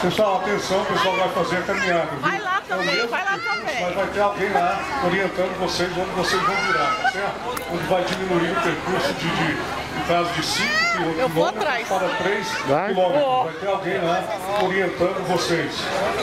Pessoal, atenção, o pessoal vai fazer a caminhada. Viu? Vai lá também, vai lá também. Mas vai ter alguém lá orientando vocês onde vocês vão virar, tá certo? Onde vai diminuir o percurso em caso de 5 quilômetros para 3 quilômetros. Vai ter alguém lá orientando vocês.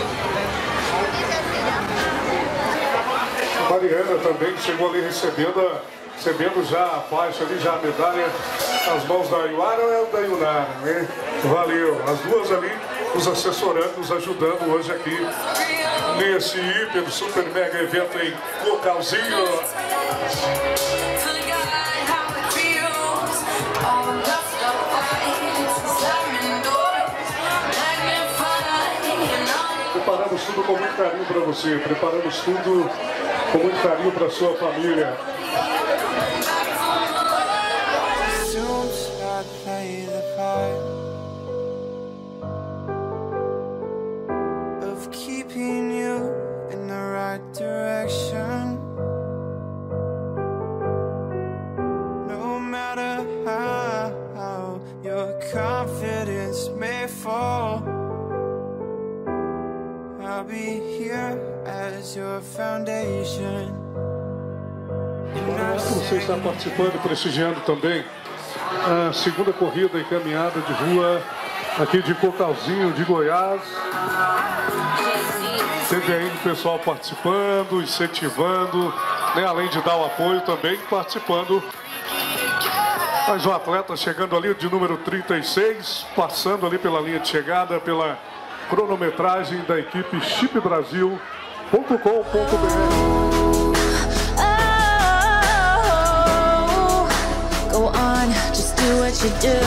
A Mariana também chegou ali recebendo já a faixa ali, já a medalha nas mãos da Iuara ou da Yunara, né? Valeu. As duas ali nos assessorando, nos ajudando hoje aqui nesse hiper, super mega evento em Cocalzinho. Preparamos tudo com muito carinho para você, preparamos tudo com muito carinho para sua família. Keeping you in the right direction. No matter how your confidence may fall, I'll be here as your foundation. Você está participando, prestigiando também a segunda corrida e caminhada de rua aqui de Cocalzinho, de Goiás. Teve aí o pessoal participando, incentivando, né? Além de dar o apoio também, participando. Mas o atleta chegando ali de número 36, passando ali pela linha de chegada, pela cronometragem da equipe chipbrasil.com.br. Go on, just do what you do.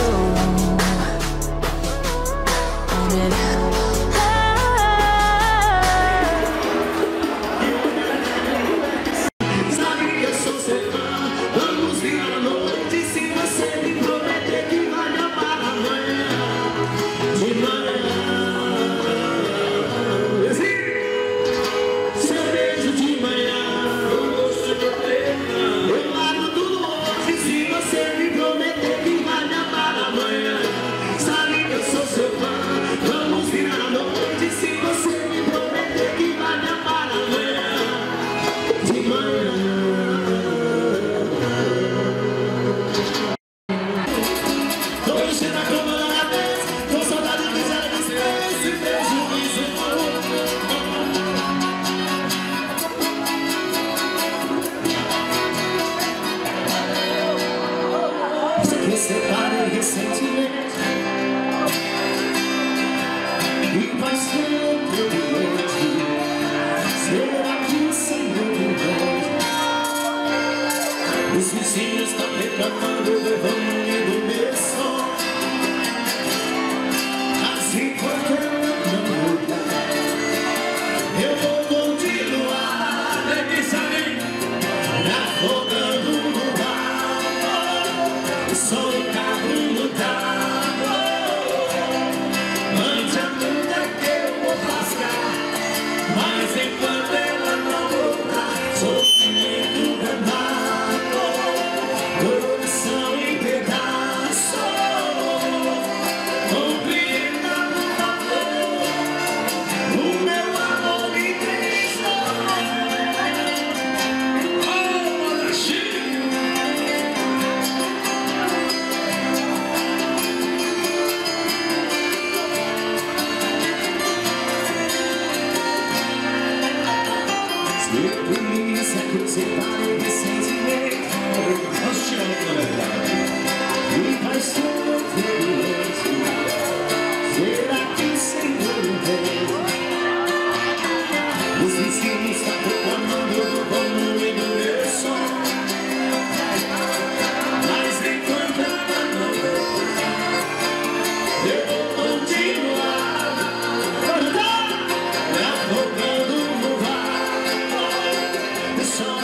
Os vizinhos estão reclamando, levando do meu som. Mas enquanto eu não mudar, eu vou continuar navegando no ar. Sou um carro lutado, ante a luta que eu vou rasgar. Mas enquanto ela não voltar, sofrimento danado. Coração em pedaços, compreenda por favor, o meu amor me deixou. Oh, se polícia que você vai recentemente. E faz sofrer. Será que o Senhor vem? Os vizinhos estão reclamando do volume do meu som. Mas enquanto ela não voltar, eu vou continuar navegando no mar. Só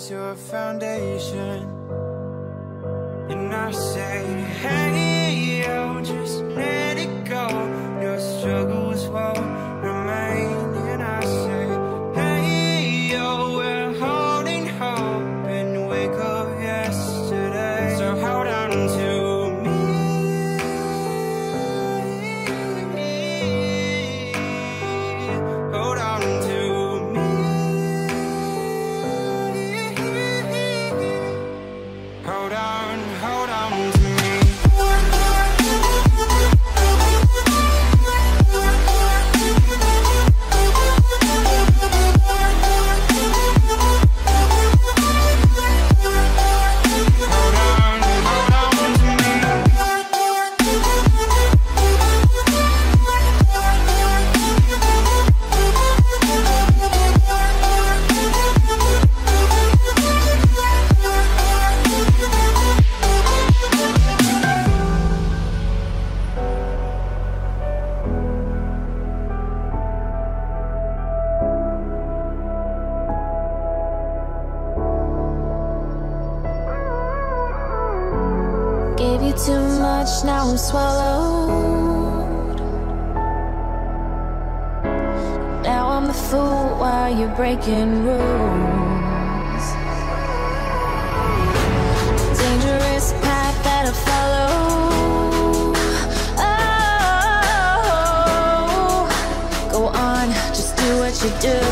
that's your foundation. And I say, hey, yo, just let it go. Your struggles won't remain. And I say, hey, yo, we're holding hope and wake up yesterday. So hold on to me. Hold on to me. Hold on to me. Gave you too much, now I'm swallowed. Now I'm the fool while you're breaking rules. Dangerous path that I follow. Oh, go on, just do what you do.